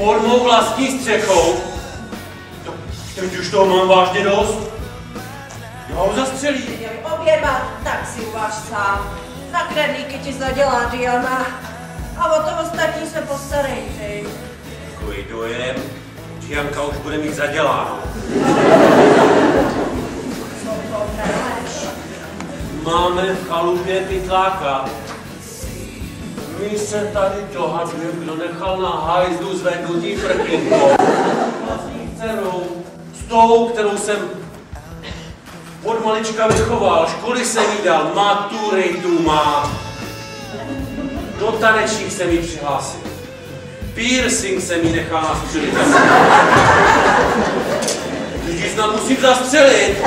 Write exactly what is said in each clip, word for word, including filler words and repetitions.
pod mou vlastní střechou. To, teď už toho mám vážně dost. Já ho zastřelím. Měli obě dva, tak si uvaž sám. Na knedlíky ti zadělá Diana. A o to ostatní se postarej, ty. Takový dojem, že Janka už bude mít zaděláno. Co to bereš? Máme v chalupě pytláka. My se tady dohadujeme, kdo nechal na hajzlu zvednutí prkynko. Vlastní dcerou, s tou, kterou jsem od malička vychoval, školy jsem jí dal, maturitu má. Do tanečních jsem jí přihlásil. Piercing jsem jí nechal nastřelit. Když snad musím zastřelit.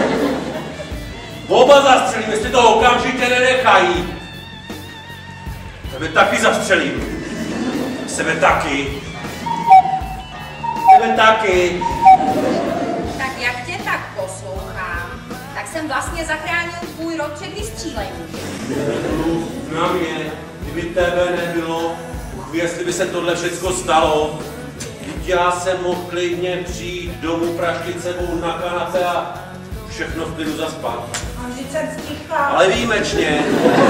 Oba zastřelím, jestli to okamžitě nenechají. Tebe taky zastřelím. Sebe taky. Tebe taky. Tak jak tě tak poslouchám, tak jsem vlastně zachránil tvůj rod před vystřílením. Na mě, kdyby tebe nebylo, uch, jestli by se tohle všecko stalo. Vždyť já jsem mohl klidně přijít domů, praštit sebou na kanapě a všechno v klidu zaspat. A vždyť jsem stichla. Ale výjimečně.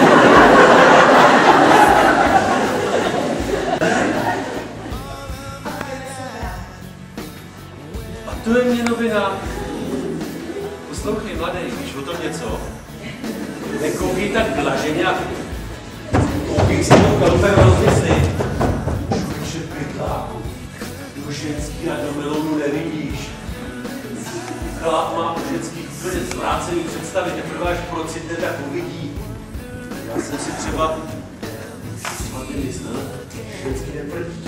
A to je mě novina. Poslouchej, mladý, víš o tom něco? Nekoukej tak blaženě a koukej si to kalupem rozmyslit. Že pytláku, do ženský a do melounu nevidíš. Chlap má u ženských úplně zvrácený představy, teprve až procitne, tak uvidí. Já jsem si třeba svatý myslel, ženský neprdí.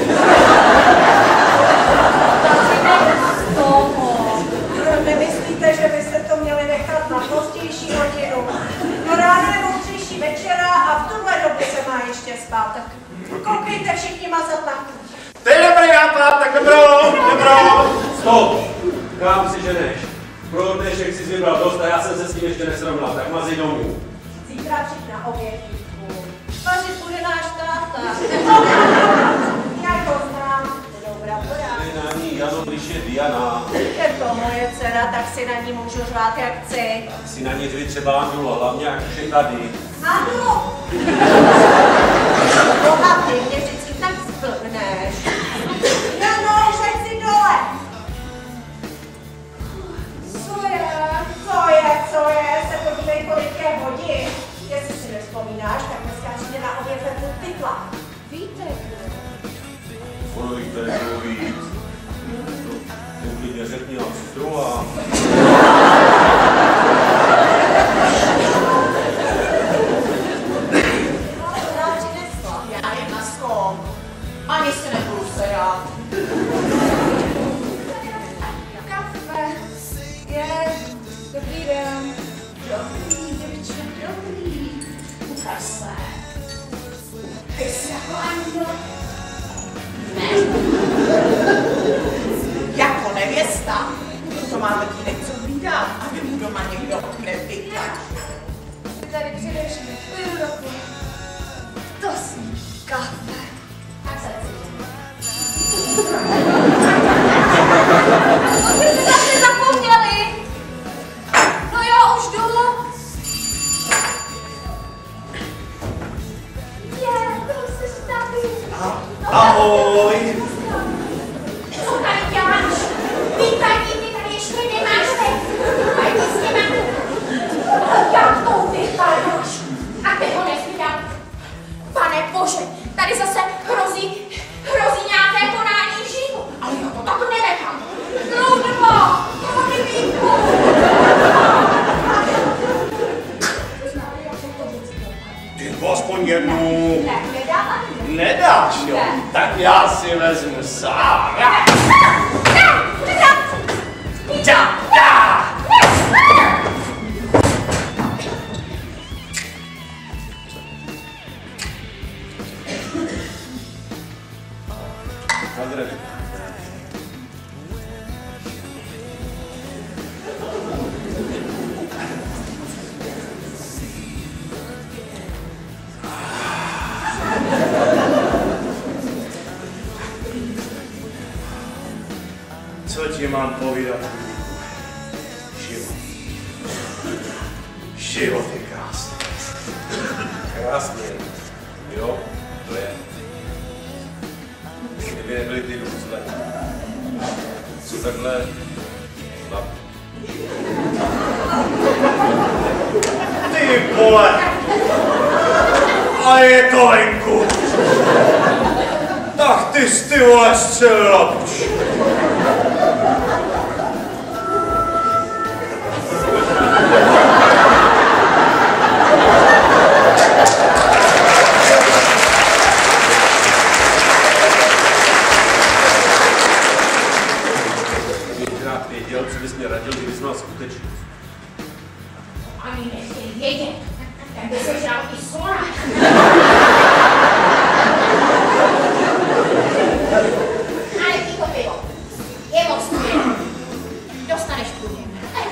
Nemyslíte, že byste to měli nechat na pozdější hodinu? No ráno je ostřejší večera a v tuhle dobu se má ještě spát, tak koukejte všichni mazat na kůž. To je dobrý nápad, tak dobrou, dobrou. Stop! Kam si ženeš? Pro dnešek jsi vybral dost a já jsem se s tím ještě nesrovnal, tak mazej domů. Zítra přijď na obědníku. Vařit bude náš táta. Jak ho znám, budou bratora. Je na ní Jano, když je Diana. Je to moje dcera, tak si na ní můžu řvát jak chci. Tak si na ní řvi třeba Andulo, hlavně jak už je tady. Andulo! Boha, ty mě vždycky tak zblbneš. Jano, řek si dole! Co je? Co je? Co je? Se podívej, kolik je hodin. Jestli si nevzpomínáš, tak dneska přijde na oběd vezmu pytla. Víte, kdo? Ono jich tady bylo víc. Ten klidně řekni nám sestru a... Já jen na sklon. Ani se nebudu sejat. Kafe. Je. Dobrý den. Dobrý, děvče, dobrý. Ukaž se. Ty jsi jako Andulo? Ne. Jako nevěsta. To má tatínek co hlídat, aby mu doma někdo nevyklačil. Tady především půl roku. To si kafe. Tak se cítím. To jste zase zapomněli. No jo, už jdu. Je, to jsi tady. Ahoj. Co tady děláš? Vítaj, ty tady ještě nemáš teď. Pojď s těma. Jak to vypadáš? A ty ho nezvídám. Pane Bože, tady zase hrozí, hrozí nějaké konání v živu. Ale já to tak nenechám. Ludva, tady výjimku. Ty to aspoň jednu. Ne, nedám ani. Nedáš, jo? Ne. Tak já si vezmu sám. Ne, ne, nedám. Da, da. Zadrž. mám povídat? Život. Život je krásný. Krásně. Jo, to je. Kdyby nebyly ty důsle. Co takhle chlap. Ty vole! A je to venku! Tak ty jsi ty vole střelila puč! Kdybykrát věděl, co bys mě radil, kdybys měl skutečnost. Ani nechtějí vědět, tak by se žral i slona. Ale ticho pivo. Je moc pivo. Dostaneš průměr.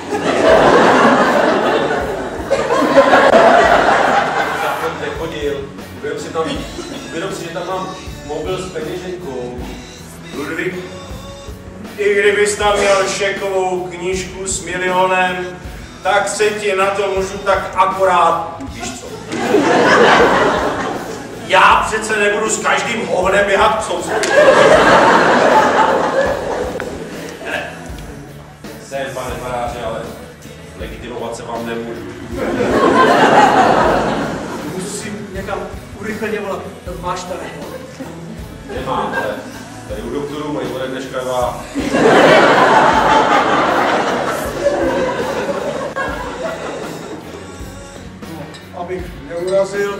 Já jsem nechodil. Uvědom si tam, uvědom si, že tam mám mobil s peněženkou. Ludvík, i kdybys tam měl šekovou knížku s milionem, tak se ti na to můžu tak akorát, víš co? Já přece nebudu s každým hovnem běhat k soucu. Jsem, pane faráře, ale legitimovat se vám nemůžu. Musím někam urychleně volat. Máš telefon? Nemám, ale tady u doktorů mají ode dneška dva. Abych neurazil.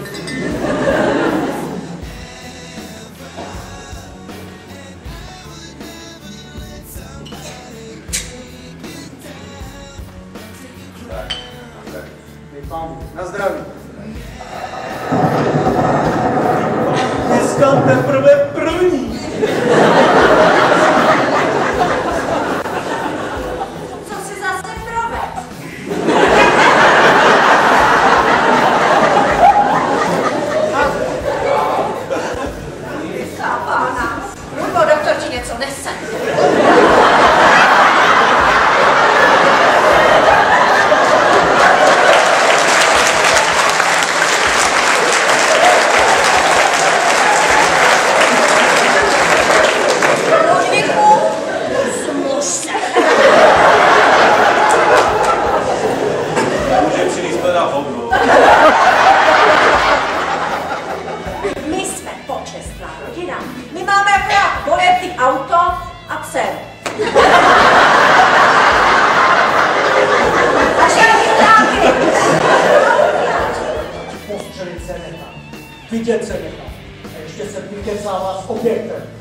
Tak, tak. Pánu, na zdraví. Dneska teprve první. Co si zase proved? Pána, Lubo, doktor ti něco nese. Může přinést teda hovno. My jsme počestná rodina. My máme akorát dojetý auto a dceru. Takže taky. Postřelit se nechám. Vidět se nechám. A ještě se vykecává s objektem.